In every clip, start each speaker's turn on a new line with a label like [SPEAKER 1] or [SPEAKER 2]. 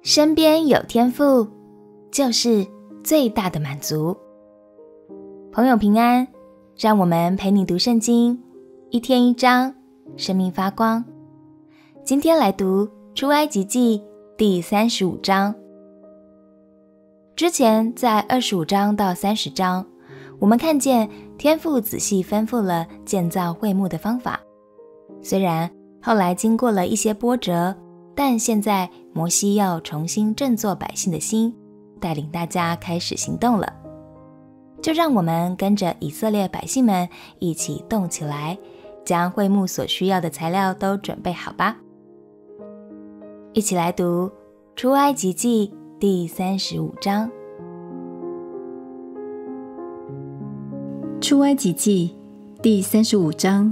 [SPEAKER 1] 身边有天父，就是最大的满足。朋友平安，让我们陪你读圣经，一天一章，生命发光。今天来读出埃及记第35章。之前在25章到30章，我们看见天父仔细吩咐了建造会幕的方法。虽然后来经过了一些波折，但现在摩西要重新振作百姓的心，带领大家开始行动了。就让我们跟着以色列百姓们一起动起来，将会幕所需要的材料都准备好吧。一起来读出埃及记第35章。
[SPEAKER 2] 出埃及记第35章。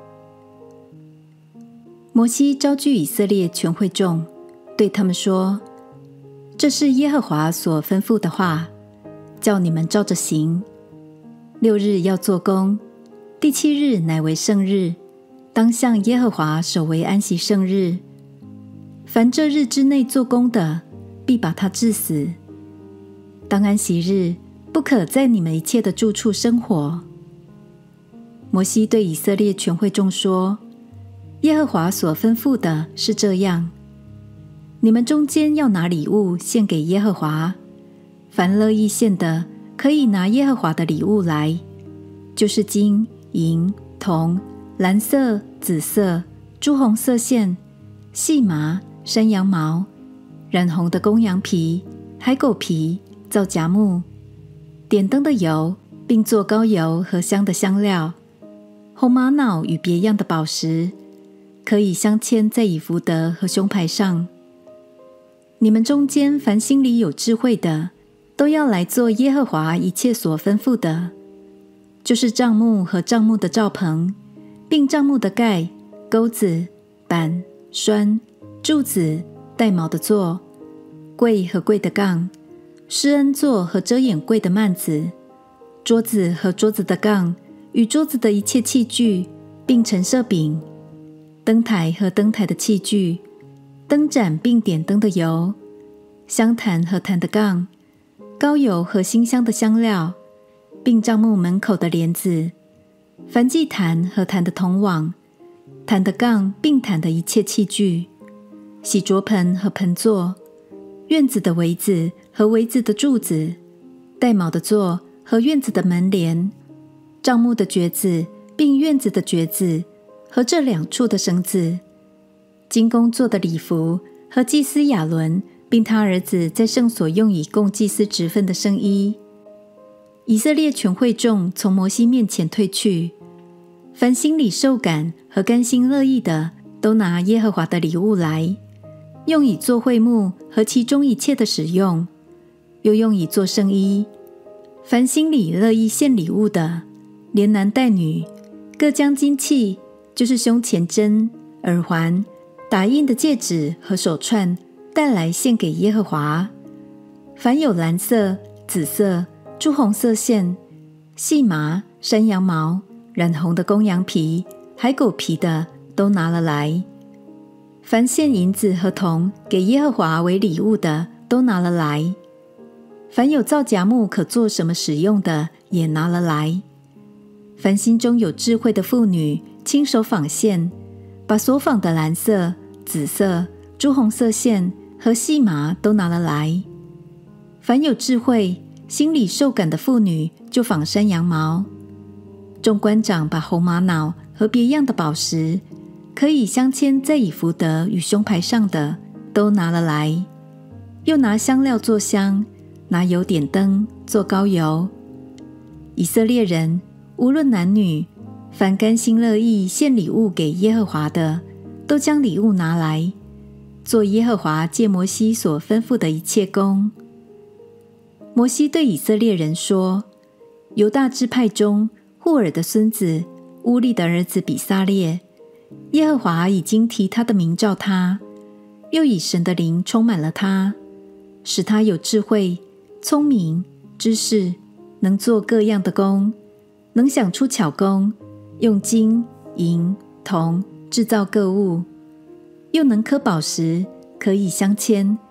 [SPEAKER 2] 摩西招聚以色列全会众，对他们说：这是耶和华所吩咐的话，叫你们照着行。6日要做工，第7日乃为圣日，当向耶和华守为安息圣日。凡这日之内做工的，必把他治死。当安息日，不可在你们一切的住处生火。摩西对以色列全会众说：耶和华所吩咐的是这样，你们中间要拿礼物献给耶和华，凡乐意献的，可以拿耶和华的礼物来，就是金、银、铜、蓝色、紫色、朱红色线、细麻、山羊毛、染红的公羊皮、海狗皮、皂荚木、点灯的油，并做膏油和香的香料，红玛瑙与别样的宝石，可以镶嵌在以弗得和胸牌上。你们中间凡心里有智慧的，都要来做耶和华一切所吩咐的，就是帐幕和帐幕的罩棚，并帐幕的盖、钩子、板、栓、柱子、带卯的座、柜和柜的杠、施恩座和遮掩柜的幔子、桌子和桌子的杠与桌子的一切器具，并陈设饼、灯台和灯台的器具、灯盏并点灯的油、香坛和坛的杠、膏油和馨香的香料，并帐幕门口的帘子、燔祭坛和坛的铜网、坛的杠并坛的一切器具、洗濯盆和盆座、院子的围子和围子的柱子、带卯的座和院子的门帘、帐幕的橛子并院子的橛子和这2处的绳子、金工做的礼服和祭司亚伦并他儿子在圣所用以供祭司职分的圣衣。以色列全会众从摩西面前退去，凡心里受感和甘心乐意的，都拿耶和华的礼物来，用以做会幕和其中一切的使用，又用以做圣衣。凡心里乐意献礼物的，连男带女，各将金器，就是胸前针、耳环、打印的戒指和手串带来献给耶和华。凡有蓝色、紫色、朱红色线、细麻、山羊毛、染红的公羊皮、海狗皮的，都拿了来。凡献银子和铜给耶和华为礼物的，都拿了来。凡有皂荚木可做什么使用的，也拿了来。凡心中有智慧的妇女，亲手纺线，把所纺的蓝色、紫色、朱红色线和细麻都拿了来。凡有智慧、心里受感的妇女，就纺山羊毛。众官长把红玛瑙和别样的宝石，可以镶嵌在以弗得与胸牌上的，都拿了来。又拿香料做香，拿油点灯，做膏油。以色列人无论男女，凡甘心乐意献礼物给耶和华的，都将礼物拿来，做耶和华借摩西所吩咐的一切工。摩西对以色列人说：犹大支派中户尔的孙子乌利的儿子比撒列，耶和华已经提他的名召他，又以神的灵充满了他，使他有智慧、聪明、知识，能做各样的工，能想出巧工，用金、银、铜制造各物，又能刻宝石，可以镶嵌，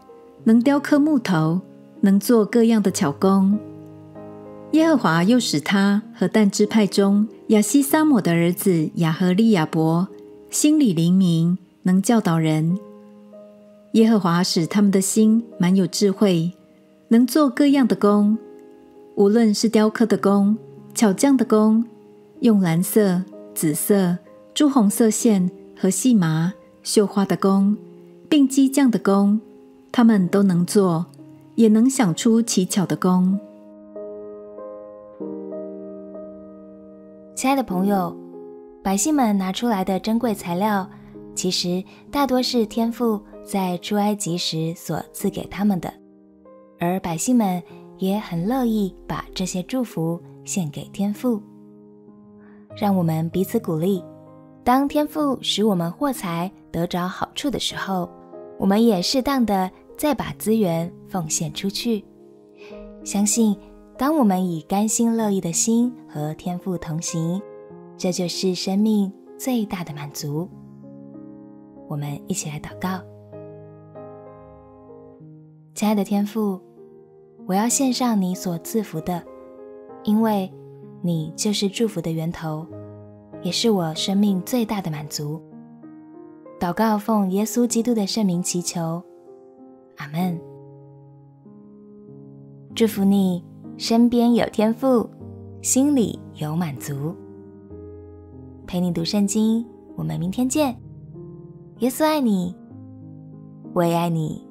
[SPEAKER 2] 能雕刻木头，能做各样的巧工。耶和华又使他和但支派中亚西撒抹的儿子亚和利亚伯心里灵明，能教导人。耶和华使他们的心满有智慧，能做各样的工，无论是雕刻的工、巧匠的工，用蓝色、紫色、朱红色线和细麻、绣花的工，并机匠的工，他们都能做，也能想出奇巧的工。
[SPEAKER 1] 亲爱的朋友，百姓们拿出来的珍贵材料，其实大多是天父在出埃及时所赐给他们的，而百姓们也很乐意把这些祝福献给天父。让我们彼此鼓励，当天父使我们获财得着好处的时候，我们也适当的再把资源奉献出去。相信当我们以甘心乐意的心和天父同行，这就是生命最大的满足。我们一起来祷告。亲爱的天父，我要献上你所赐福的，因为你就是祝福的源头，也是我生命最大的满足。祷告奉耶稣基督的圣名祈求，阿们。祝福你身边有天父，心里有满足。陪你读圣经，我们明天见。耶稣爱你，我也爱你。